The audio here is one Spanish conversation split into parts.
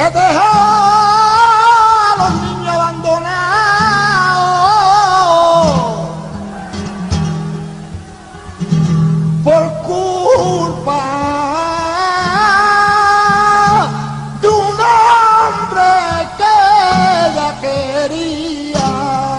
dejó a los niños abandonados por culpa de un hombre que ella quería.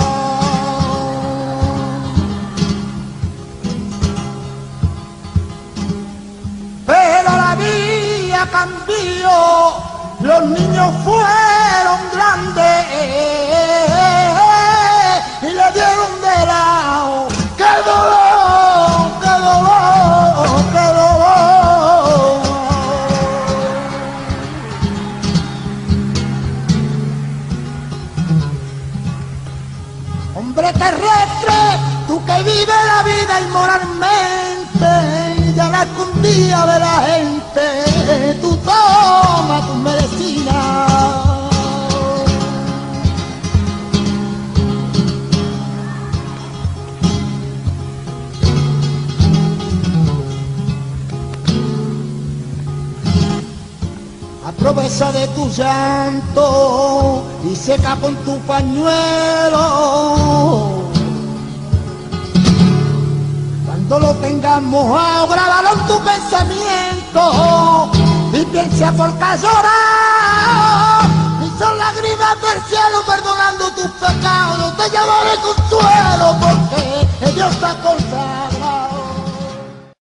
Pero la vida cambió, los niños fueron grandes y le dieron de lado. ¡Qué dolor, qué dolor, qué dolor! Hombre terrestre, tú que vives la vida inmoralmente y ya la escondida de la gente, tú toma tu medicina. Aprovecha de tu llanto y seca con tu pañuelo. Cuando lo tengas mojado, grábalo en tu pensamiento y piensa por qué has llorado. Y son lágrimas del cielo perdonando tus pecados. Te llevaré consuelo porque Dios te ha aconsejado.